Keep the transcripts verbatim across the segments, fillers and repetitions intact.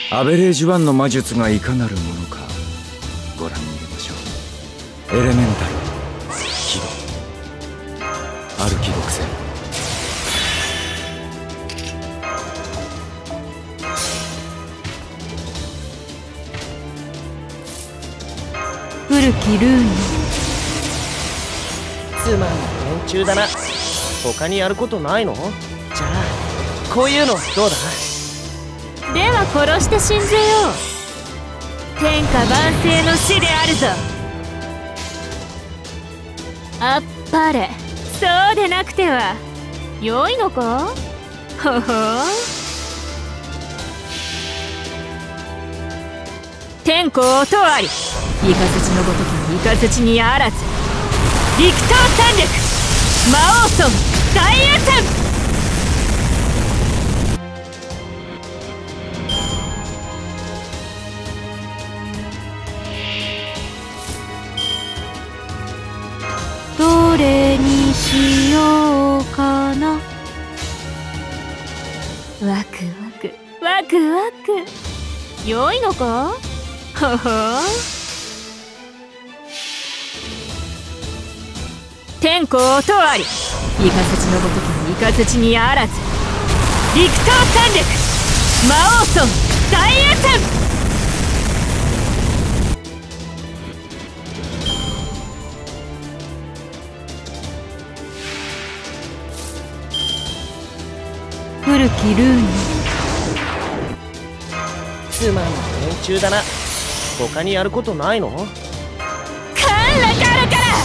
アベレージワンの魔術がいかなるものかご覧に入れましょう。エレメンタル起動。歩き独占。 古きルーン。 つまんない連中だな。他にやることないの？じゃあこういうのどうだ？ では殺して信ぜよう。天下万世の死であるぞ。あっぱれ。そうでなくては良いのか？ほほ天候とあり、イカズチのごときにイカズチにあらず。陸東三略魔王尊大栄戦。どれにしようかな。ワクワクワクワク。良いのか？ほほ天候とあり、イカズチのごときにイカズチにあらず。陸東三略魔王尊大栄戦。古きルーン。 つまんない連中だな。他にやることないの？ カンラカラカラ。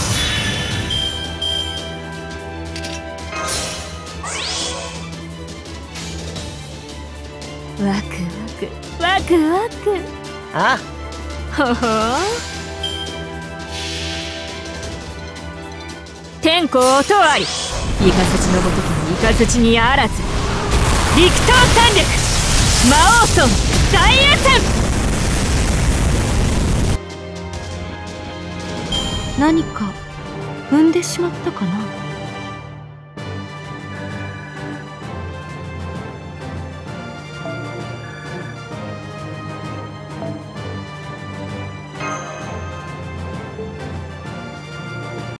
ワクワクワクワク。 あほほ天候とあり、イカズチのごときにイカズチにあらず。陸東三略魔王尊大栄戦。何か踏んでしまったかな。